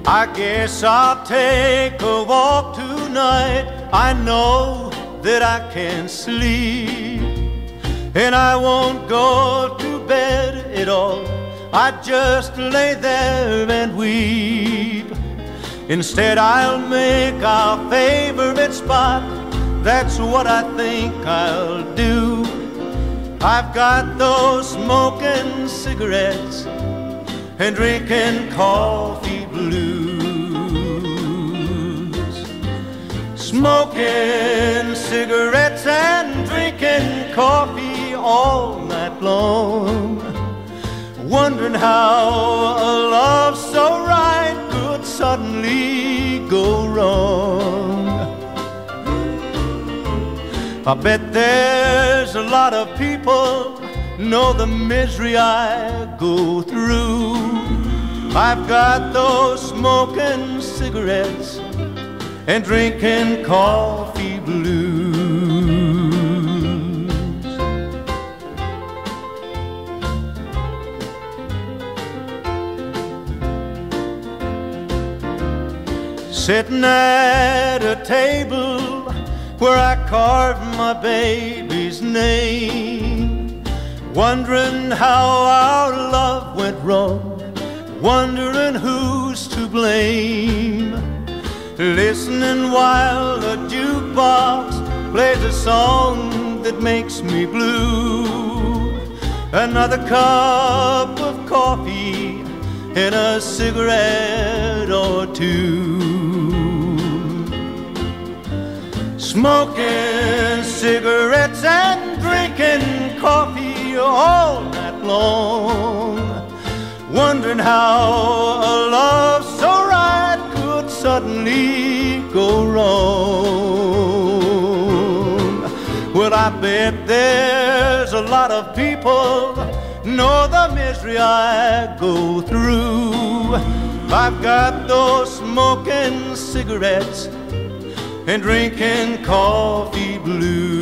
I guess I'll take a walk tonight. I know that I can sleep, and I won't go to bed at all. I just lay there and weep. Instead, I'll make our favorite spot. That's what I think I'll do. I've got those smoking cigarettes and drinking coffee blues. Smoking cigarettes and drinking coffee all night long, wondering how a love so right could suddenly go wrong. I bet there's a lot of people know the misery I go through. I've got those smoking cigarettes and drinking coffee blues. Sitting at a table where I carved my baby's name, wondering how our love went wrong, wondering who's to blame. Listening while the jukebox plays a song that makes me blue. Another cup of coffee and a cigarette or two. Smoking cigarettes and drinking coffee all night long, wondering how a love so right could suddenly go wrong. Well, I bet there's a lot of people know the misery I go through. I've got those smoking cigarettes and drinking coffee blues.